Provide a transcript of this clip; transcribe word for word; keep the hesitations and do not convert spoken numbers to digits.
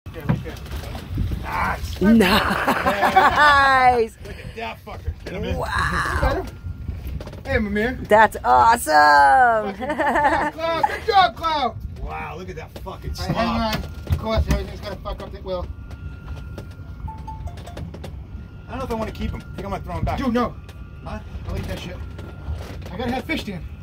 Okay, right there. Nice. Nice. Look at that fucker. Get him in. Wow. Hey, Mamir. That's awesome. Good job, Cloud. Good job, Cloud. Wow, look at that fucking slop. Right, hang on. Of course, everything's gonna fuck up that wheel. I don't know if I want to keep him. I think I'm gonna throw him back. Dude, no. Huh? I'll eat that shit. I gotta have fish stand.